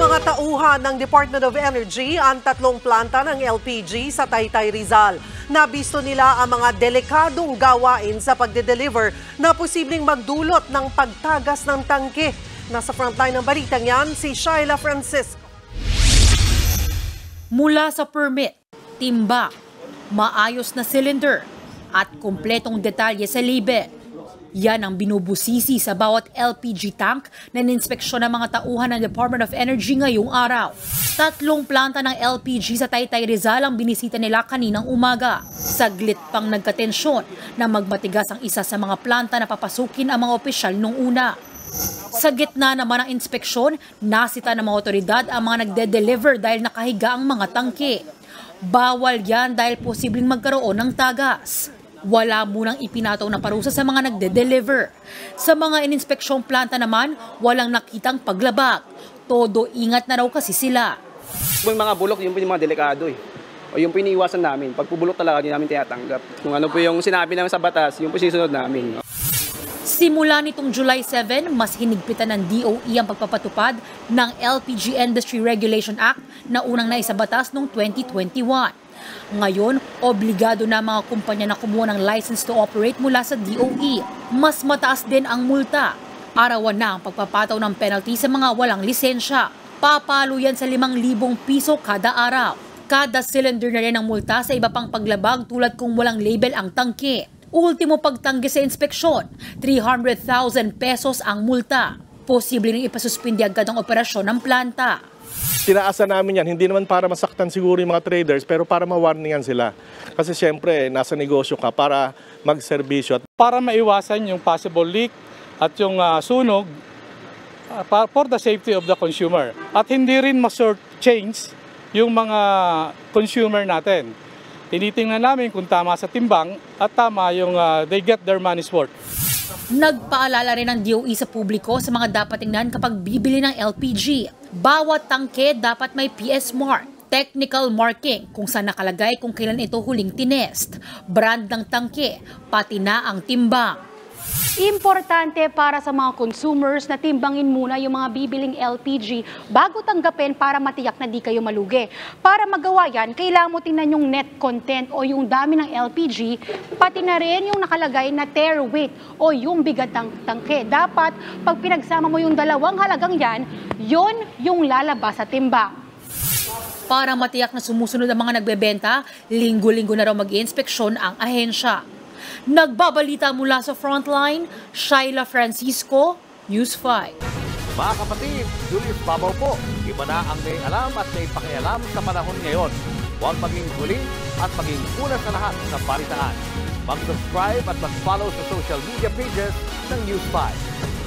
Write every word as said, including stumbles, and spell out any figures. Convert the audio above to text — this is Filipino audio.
mga tauhan ng Department of Energy ang tatlong planta ng L P G sa Taytay, Rizal. Nabisto nila ang mga delikadong gawain sa pagde-deliver na posibleng magdulot ng pagtagas ng tangke. Nasa frontline ng balitang yan, si Shaila Francisco. Mula sa permit, timbang, maayos na cylinder at kumpletong detalye sa label. Yan ang binubusisi sa bawat L P G tank na ninspeksyon ng mga tauhan ng Department of Energy ngayong araw. Tatlong planta ng L P G sa Taytay, Rizal ang binisita nila kaninang umaga. Saglit pang nagkatensyon na magmatigas ang isa sa mga planta na papasukin ang mga opisyal nung una. Sa gitna naman ng inspeksyon, nasita ng mga otoridad ang mga nagde-deliver dahil nakahiga ang mga tangke. Bawal yan dahil posibleng magkaroon ng tagas. Wala munang ipinataw na parusa sa mga nagde-deliver. Sa mga ininspeksyong planta naman, walang nakitang paglabag. Todo ingat na raw kasi sila. Yung mga bulok, yung mga delikado eh. O yung piniiwasan namin. Pag pubulok talaga, hindi namin tinatanggap. Kung ano po yung sinabi namin sa batas, yung po sisunod namin. Simula nitong July seventh, mas hinigpitan ng D O E ang pagpapatupad ng L P G Industry Regulation Act na unang naisabatas noong twenty twenty-one. Ngayon, obligado na mga kumpanya na kumuha ng license to operate mula sa D O E. Mas mataas din ang multa. Arawan na ang pagpapataw ng penalty sa mga walang lisensya. Papalo yan sa limang libong piso kada araw. Kada cylinder na rin ang multa sa iba pang paglabag tulad kung walang label ang tangke. Ultimo pagtanggi sa inspeksyon, three hundred thousand pesos ang multa. Posible rin ipasuspindi agad ang operasyon ng planta. Tinaasan namin yan, hindi naman para masaktan siguro yung mga traders, pero para ma-warningan sila. Kasi siyempre, nasa negosyo ka para magserbisyo. Para maiwasan yung possible leak at yung uh, sunog uh, for the safety of the consumer. At hindi rin ma-short change yung mga consumer natin. Tinitingnan namin kung tama sa timbang at tama yung uh, they get their money's worth. Nagpaalala rin ng D O E sa publiko sa mga dapat tingnan kapag bibili ng L P G. Bawat tangke dapat may P S mark, technical marking kung saan nakalagay kung kailan ito huling tinest, brand ng tangke, pati na ang timbang. Importante para sa mga consumers na timbangin muna yung mga bibiling L P G bago tanggapin para matiyak na di kayo malugi. Para magawa yan, kailangan mo tingnan yung net content o yung dami ng L P G, pati na rin yung nakalagay na tare weight o yung bigat ng tangke. Dapat, pag pinagsama mo yung dalawang halagang yan, yon yung lalabas sa timbang. Para matiyak na sumusunod ang mga nagbebenta, linggo-linggo na raw mag-iinspeksyon ang ahensya. Nagbabalita mula sa Frontline, Shaila Francisco, News five. Mga kapatid, Julius Babaw po. Iba na ang may alam at may pakialam sa panahon ngayon. Huwag maging huli at maging una sa lahat sa balitaan. Mag-subscribe at mag-follow sa social media pages ng News five.